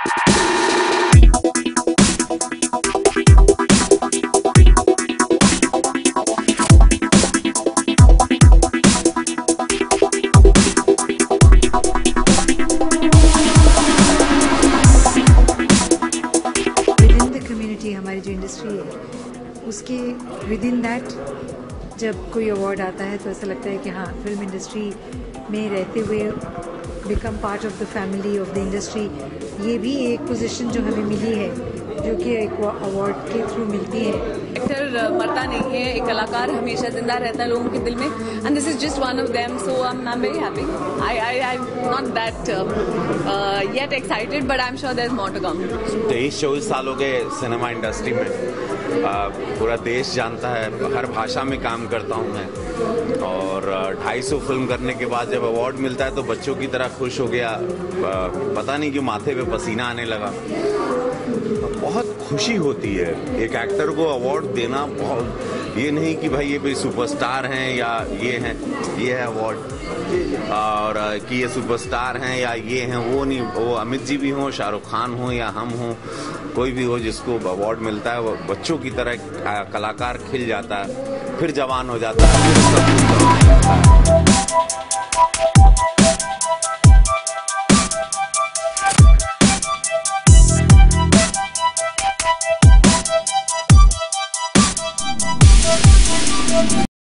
हमारी जो इंडस्ट्री है उसके विद इन दैट जब कोई अवार्ड आता है तो ऐसा लगता है कि हाँ, फिल्म इंडस्ट्री में रहते हुए become part of the family of the industry, ये भी एक पोजीशन जो हमें मिली है, जो कि एक अवार्ड के थ्रू मिलती है। एक्टर मरता नहीं है, एक कलाकार हमेशा जिंदा रहता है लोगों के दिल में, and this is just one of them, so I am very happy. I not that yet excited, but I am sure there is more to come. 23-24 साल हो गए सिनेमा इंडस्ट्री में, पूरा देश जानता है, हर भाषा में काम करता हूँ मैं, और 250 फिल्म करने के बाद जब अवार्ड मिलता है तो बच्चों की तरह खुश हो गया, पता नहीं क्यों माथे पे पसीना आने लगा। बहुत खुशी होती है एक एक्टर को अवार्ड देना, बहुत, ये नहीं कि भाई ये भी सुपरस्टार हैं या ये हैं, ये है अवार्ड, और कि ये सुपरस्टार हैं या ये हैं, वो नहीं, वो अमित जी भी हों, शाहरुख खान हो या हम हों, कोई भी हो जिसको अवार्ड मिलता है वो बच्चों की तरह कलाकार खिल जाता है, फिर जवान हो जाता है, फिर सब कुछ हो जाता है।